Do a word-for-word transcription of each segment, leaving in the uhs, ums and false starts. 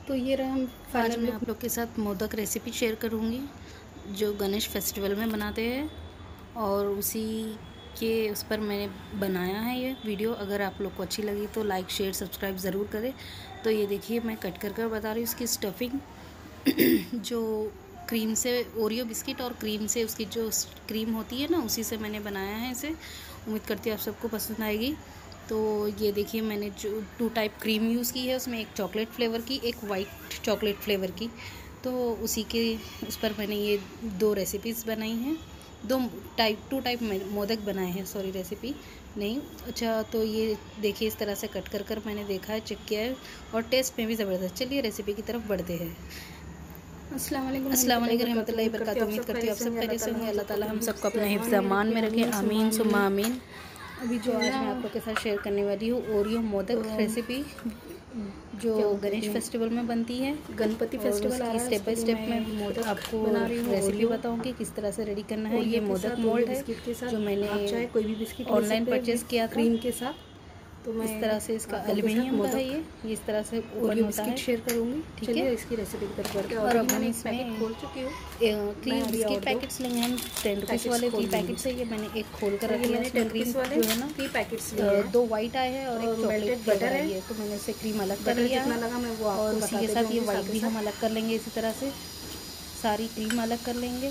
तो ये रहा हम आज मैं आप लोग के साथ मोदक रेसिपी शेयर करूँगी जो गणेश फेस्टिवल में बनाते हैं, और उसी के उस पर मैंने बनाया है ये वीडियो। अगर आप लोग को अच्छी लगी तो लाइक शेयर सब्सक्राइब ज़रूर करें। तो ये देखिए मैं कट कर कर बता रही हूँ इसकी स्टफिंग जो क्रीम से, ओरियो बिस्किट और क्रीम से, उसकी जो क्रीम होती है ना, उसी से मैंने बनाया है इसे। उम्मीद करती हूँ आप सबको पसंद आएगी। तो ये देखिए मैंने जो टू टाइप क्रीम यूज़ की है, उसमें एक चॉकलेट फ्लेवर की, एक वाइट चॉकलेट फ्लेवर की। तो उसी के उस पर मैंने ये दो रेसिपीज़ बनाई हैं, दो टाइप टू टाइप मोदक बनाए हैं, सॉरी रेसिपी नहीं। अच्छा, तो ये देखिए इस तरह से कट कर कर मैंने देखा है, चेक किया है, और टेस्ट में भी ज़बरदस्त। चलिए रेसिपी की तरफ बढ़ते हैं। अस्सलाम वालेकुम रहमतुल्लाहि व बरकातहू। उम्मीद करती हूँ आप सब खैरियत से होंगे। अल्लाह ताला हम सबको अपने हिफ्ज़ अमान में रखे, आमीन सुम्मा आमीन। अभी जो आज मैं आप लोग के साथ शेयर करने वाली हूँ ओरियो मोदक रेसिपी, जो गणेश फेस्टिवल में बनती है, गणपति फेस्टिवल की स्टेप बाय स्टेप में मोदक आपको रेसिपी बताऊंगी किस तरह से रेडी करना है। ये मोदक मोल्ड है जो मैंने चाहे कोई भी बिस्किट ऑनलाइन परचेज किया था क्रीम के साथ। तो मैं इस तरह से इसका एल्युमिनियम का है, ये ये इस तरह से ओपन होता है। शेयर करूंगी, ठीक है। इसकी रेसिपी की तरफ बढ़ते हैं। और अब हम इसमें खोल चुकी हूँ, थ्री बिस्किट पैकेट्स लेंगे हम, टेन रुपीज़ वाले थ्री पैकेट्स है। ये मैंने एक खोल कर रखी है, टेन रुपीज़ वाले जो है ना, थ्री पैकेट्स दो वाइट आए हैं और एक चॉकलेट बटर है। तो मैंने इसे क्रीम अलग कर लिया है, और उसी के साथ ये वाइट भी हम अलग कर लेंगे। इसी तरह से सारी क्रीम अलग कर लेंगे,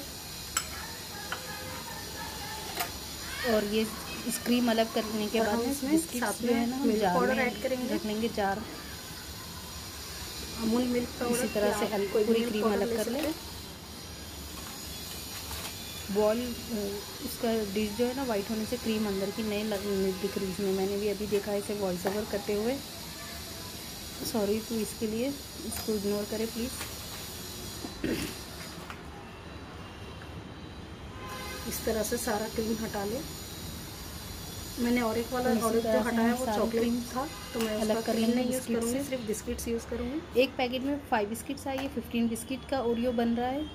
और ये इस क्रीम अलग करने के बाद में बिस्किट्स जो है ना हम जार में ऐड करेंगे, रख लेंगे जार। अमूल मिल्क पाउडर इसी तरह से पूरी क्रीम अलग कर लें। बॉल उसका डिश जो है ना वाइट होने से क्रीम अंदर की नहीं लग दिख रही इसमें। मैंने भी अभी देखा इसे वॉइस ओवर करते हुए, सॉरी तो इसके लिए इसको इग्नोर करें प्लीज़। इस तरह से सारा क्रीम हटा ले। मैंने और एक वाला और जो हटाया वो चॉकलेट था, तो मैं अलग कर लेंगे, यूज़ करूँगी, सिर्फ बिस्किट्स यूज़ करूँगी। एक पैकेट में फाइव बिस्किट्स आई है, फिफ्टीन बिस्किट का ओरियो बन रहा है।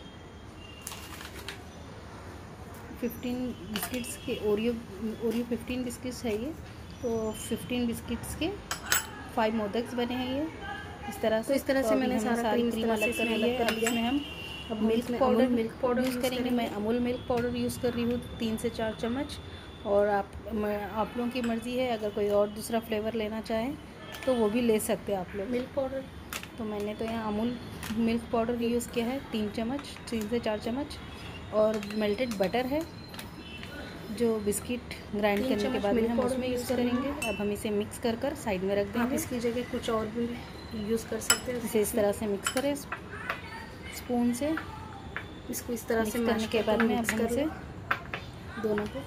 फिफ्टीन बिस्किट्स के ओरियो ओरियो फिफ्टीन बिस्किट्स है ये। तो फिफ्टीन बिस्किट्स के फाइव मोदक्स बने हैं ये इस तरह से। तो इस तरह से मैंने सारा क्रीम अलग कर लिया है। इसमें हम अब milk powder milk powder use करेंगे। मैं अमूल मिल्क पाउडर यूज़ कर रही हूँ, तीन से चार चम्मच। और आप आप लोगों की मर्ज़ी है, अगर कोई और दूसरा फ्लेवर लेना चाहें तो वो भी ले सकते हैं आप लोग। मिल्क पाउडर तो मैंने तो यहाँ अमूल मिल्क पाउडर यूज़ किया है, तीन चम्मच, तीन से चार चम्मच। और मेल्टेड बटर है जो बिस्किट ग्राइंड करने के बाद में हम उसमें यूज़ करेंगे। अब हम इसे मिक्स कर कर साइड में रख देंगे। इसकी जगह कुछ और भी यूज़ कर सकते हैं। इसे इस तरह से मिक्स करें स्पून से। इसको इस तरह से करने के बाद में अब हम इसे दोनों को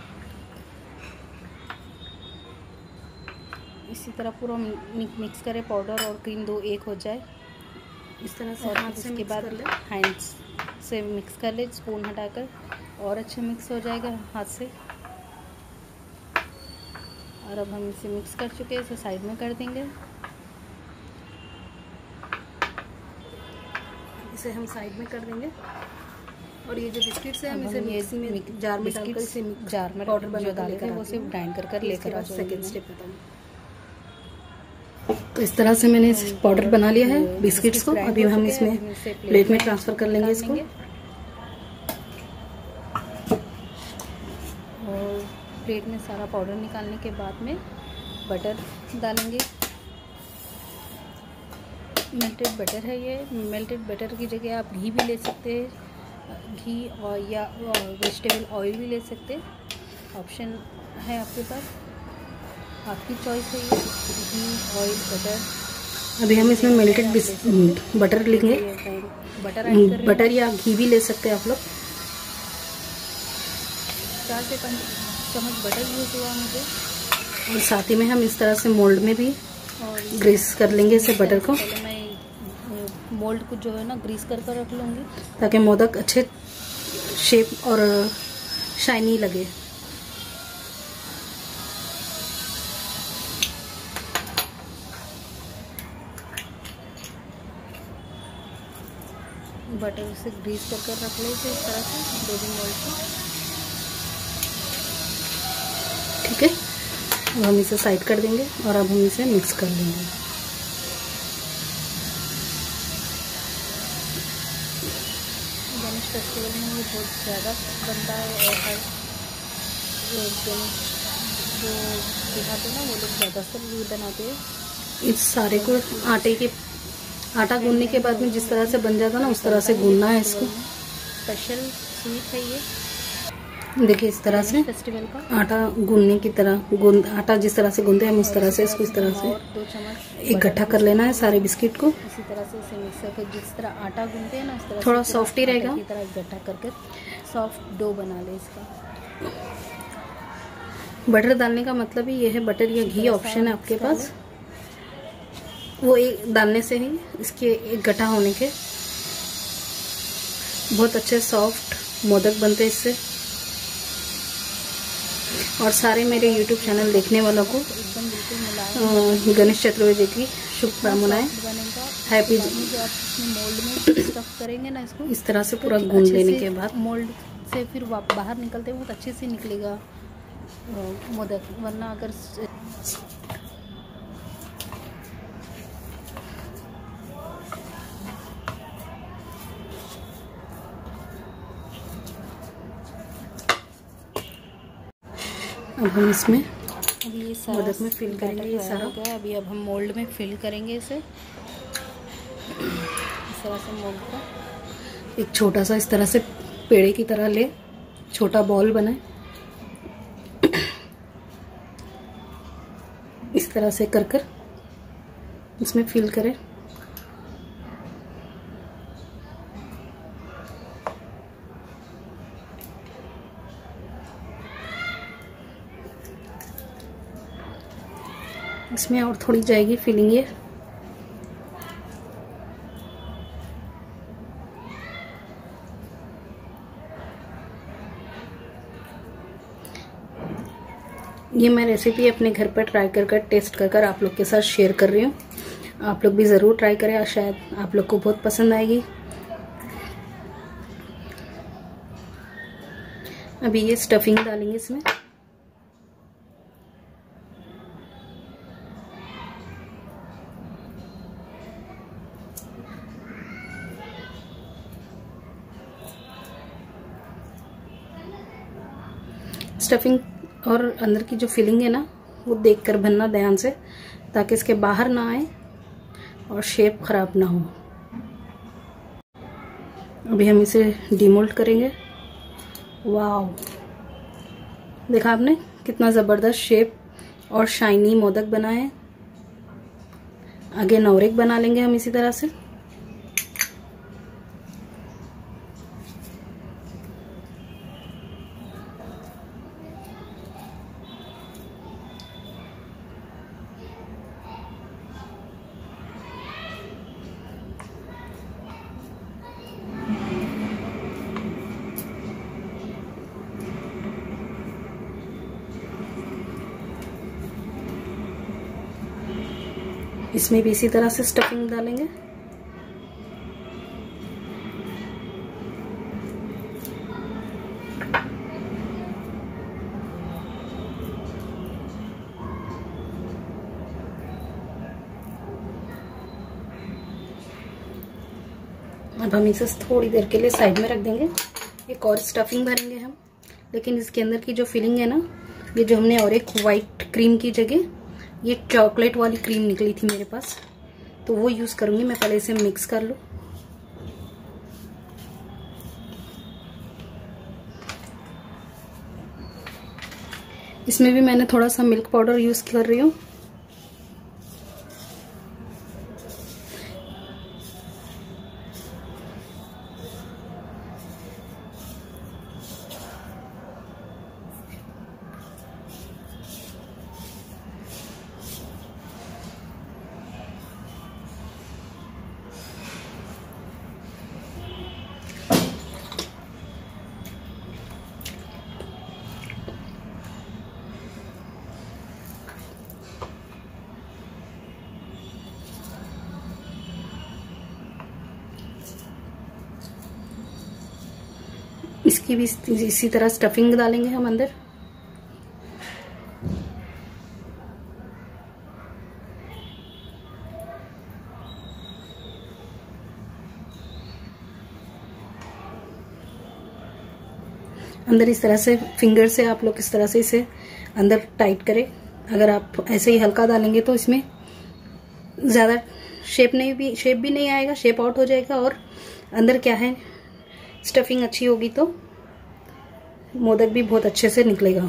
इसी तरह पूरा मिक्स करें, पाउडर और क्रीम दो एक हो जाए इस तरह से। और इसके बाद हैंड्स से मिक्स कर ले, स्पून हटाकर, और अच्छे मिक्स हो जाएगा हाथ से। और अब हम इसे मिक्स कर चुके हैं, इसे साइड में कर देंगे। इसे हम साइड में कर देंगे। और ये जो बिस्किट्स है हम इसे मिक्सी में जार में डालकर इसे जार में पाउडर जो डाले थे वो सिर्फ ग्राइंड कर कर लेकर आ जाओ। सेकंड स्टेप बताऊँ। तो इस तरह से मैंने पाउडर बना लिया है बिस्किट्स को। अभी हम इसमें प्लेट में ट्रांसफ़र कर लेंगे इसको। और प्लेट में सारा पाउडर निकालने के बाद में बटर डालेंगे। मेल्टेड बटर है ये। मेल्टेड बटर की जगह आप घी भी ले सकते हैं, घी और या वेजिटेबल ऑयल भी ले सकते हैं, ऑप्शन है आपके पास, आपकी चॉइस है ये, घी ऑयल बटर। अभी हम इसमें मेल्टेड बटर लेंगे, बटर बटर या घी भी ले सकते हैं आप लोग। चार से पाँच चम्मच बटर यूज़ हुआ मुझे। और साथ ही में हम इस तरह से मोल्ड में भी ग्रीस कर लेंगे इसे बटर को। पहले मैं मोल्ड को जो है ना ग्रीस कर कर रख लूँगी ताकि मोदक अच्छे शेप और शाइनी लगे। बटर से ग्रीस कर कर रख लेते इस तरह से बेबी मोल्ड को। ठीक है, अब हम इसे साइड कर देंगे और अब हम इसे मिक्स कर लेंगे। फेस्टिवल में ये बहुत ज़्यादा बनता है और हर जो दिखाते हैं ना वो लोग ज़्यादातर ये बनाते हैं। इस सारे को आटे के आटा गूंदने के बाद में जिस तरह से बन जाता है ना उस तरह से गूंदना है इसको। स्पेशल स्वीट है ये। देखिए इस तरह से फेस्टिवल का आटा गूंदने की तरह गूंद आटा जिस तरह से गूंदते हैं हम उस तरह से इसको इस तरह से दो चम्मच इकट्ठा कर लेना है सारे बिस्किट को। इसी तरह से इसे मिक्स करके जिस तरह आटा गूंदते हैं ना उस तरह थोड़ा सॉफ्ट ही रहेगा, इसी तरह इकट्ठा करके सॉफ्ट डो बना ले इसका। बटर डालने का मतलब ही ये है, बटर या घी ऑप्शन है आपके पास, वो एक डालने से ही इसके एक गट्ठा होने के बहुत अच्छे सॉफ्ट मोदक बनते हैं इससे। और सारे मेरे यूट्यूब चैनल देखने वालों को एकदम बिल्कुल मुलायम गणेश चतुर्थी की शुभकामनाएं। हैप्पी। जो आप इसमें मोल्ड में स्टफ करेंगे ना इसको इस तरह से पूरा गूंद लेने के बाद मोल्ड से फिर बाहर निकलते बहुत अच्छे से निकलेगा मोदक, वरना अगर अब हम इसमें अब ये सारा मोदक में फिल करेंगे ये सारा। गया अभी अब हम मोल्ड में फिल करेंगे इसे इस तरह से मोल्ड का। एक छोटा सा इस तरह से पेड़े की तरह ले, छोटा बॉल बनाए, इस तरह से कर कर इसमें फिल करें। इसमें और थोड़ी जाएगी फिलिंग ये। ये मैं रेसिपी अपने घर पर ट्राई कर कर टेस्ट कर कर आप लोग के साथ शेयर कर रही हूँ। आप लोग भी ज़रूर ट्राई करें और शायद आप लोग को बहुत पसंद आएगी। अभी ये स्टफिंग डालेंगे इसमें। स्टफिंग और अंदर की जो फिलिंग है ना वो देखकर भरना ध्यान से, ताकि इसके बाहर ना आए और शेप खराब ना हो। अभी हम इसे डीमोल्ड करेंगे। वाव, देखा आपने कितना ज़बरदस्त शेप और शाइनी मोदक बना है। आगे नौरेक बना लेंगे हम इसी तरह से। इसमें भी इसी तरह से स्टफिंग डालेंगे। अब हम इसे थोड़ी देर के लिए साइड में रख देंगे। एक और स्टफिंग भरेंगे हम, लेकिन इसके अंदर की जो फिलिंग है ना, ये जो हमने और एक वाइट क्रीम की जगह ये चॉकलेट वाली क्रीम निकली थी मेरे पास, तो वो यूज़ करूँगी मैं। पहले इसे मिक्स कर लूँ। इसमें भी मैंने थोड़ा सा मिल्क पाउडर यूज़ कर रही हूँ। इसकी भी इसी तरह स्टफिंग डालेंगे हम अंदर। अंदर इस तरह से फिंगर से आप लोग इस तरह से इसे अंदर टाइट करें। अगर आप ऐसे ही हल्का डालेंगे तो इसमें ज़्यादा शेप नहीं भी शेप भी नहीं आएगा, शेप आउट हो जाएगा। और अंदर क्या है, स्टफिंग अच्छी होगी तो मोदक भी बहुत अच्छे से निकलेगा।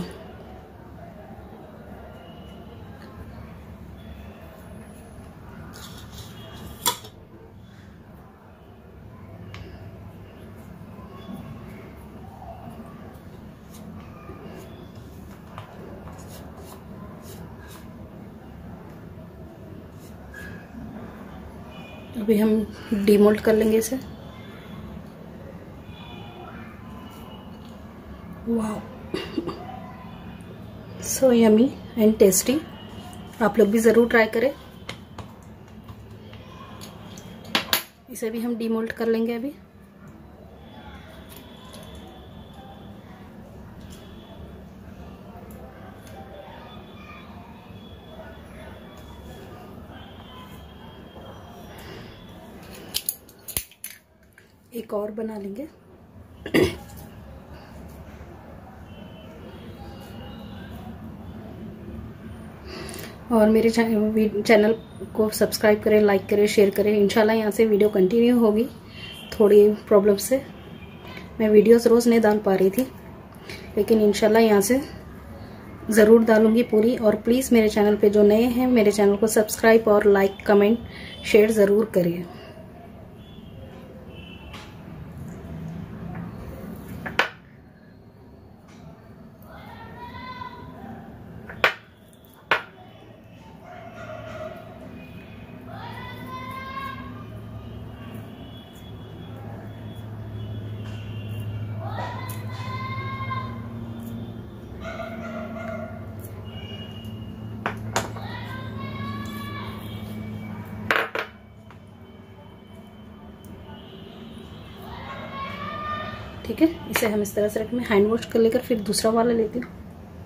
अभी हम डीमोल्ड कर लेंगे इसे। वाह, सो यमी एंड टेस्टी। आप लोग भी ज़रूर ट्राई करें। इसे भी हम डीमोल्ड कर लेंगे अभी। एक और बना लेंगे। और मेरे चैनल को सब्सक्राइब करें, लाइक करें, शेयर करें। इंशाल्लाह यहाँ से वीडियो कंटिन्यू होगी। थोड़ी प्रॉब्लम से मैं वीडियोस रोज़ नहीं डाल पा रही थी, लेकिन इंशाल्लाह यहाँ से ज़रूर डालूंगी पूरी। और प्लीज़ मेरे चैनल पे जो नए हैं मेरे चैनल को सब्सक्राइब और लाइक, कमेंट, शेयर ज़रूर करिए। ठीक है, इसे हम इस तरह से रखें। मैं हैंड वॉश कर लेकर फिर दूसरा वाला लेती हूँ।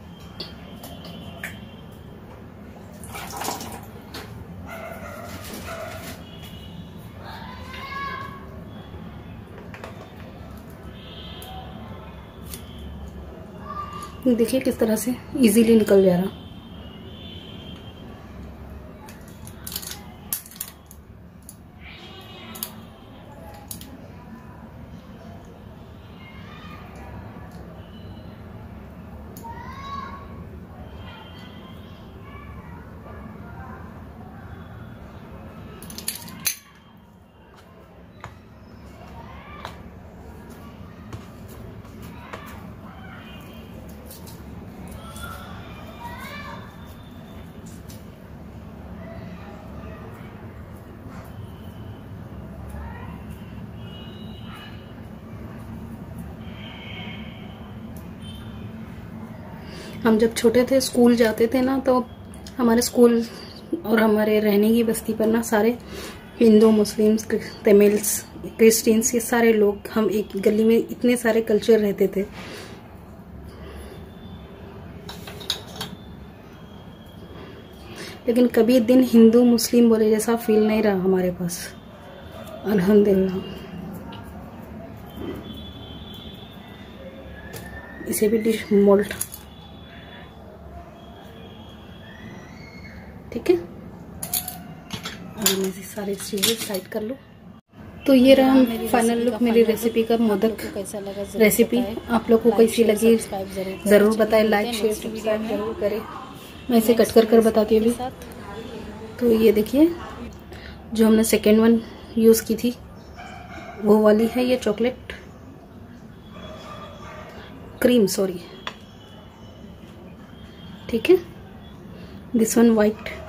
देखिए किस तरह से इजीली निकल जा रहा। हम जब छोटे थे, स्कूल जाते थे ना, तो हमारे स्कूल और हमारे रहने की बस्ती पर ना सारे हिंदू, मुस्लिम्स, तमिल्स, क्रिश्चियंस, ये सारे लोग, हम एक गली में इतने सारे कल्चर रहते थे। लेकिन कभी दिन हिंदू मुस्लिम बोले जैसा फील नहीं रहा हमारे पास, अल्हम्दुलिल्लाह। इसे भी डिश मोल्ड, ठीक है। और मैं सारी चीज़ें साइड कर लूँ। तो ये रहा फाइनल लुक मेरी रेसिपी का, मोदक कैसा लगा रेसिपी। आप लोग को कैसी लगी ज़रूर बताएं, लाइक शेयर सब्सक्राइब जरूर करें। मैं इसे कट कर कर बताती हूँ अभी। तो ये देखिए, जो हमने सेकेंड वन यूज़ की थी वो वाली है ये चॉकलेट क्रीम, सॉरी, ठीक है। This one white